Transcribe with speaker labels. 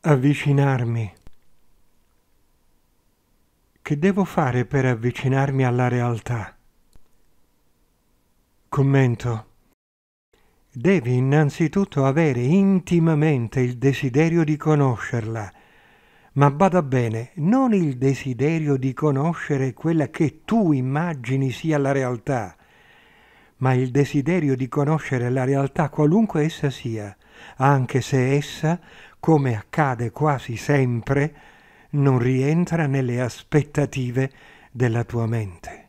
Speaker 1: Avvicinarmi. Che devo fare per avvicinarmi alla realtà? Commento. Devi innanzitutto avere intimamente il desiderio di conoscerla, ma bada bene, non il desiderio di conoscere quella che tu immagini sia la realtà, ma il desiderio di conoscere la realtà qualunque essa sia, anche se essa, come accade quasi sempre, non rientra nelle aspettative della tua mente.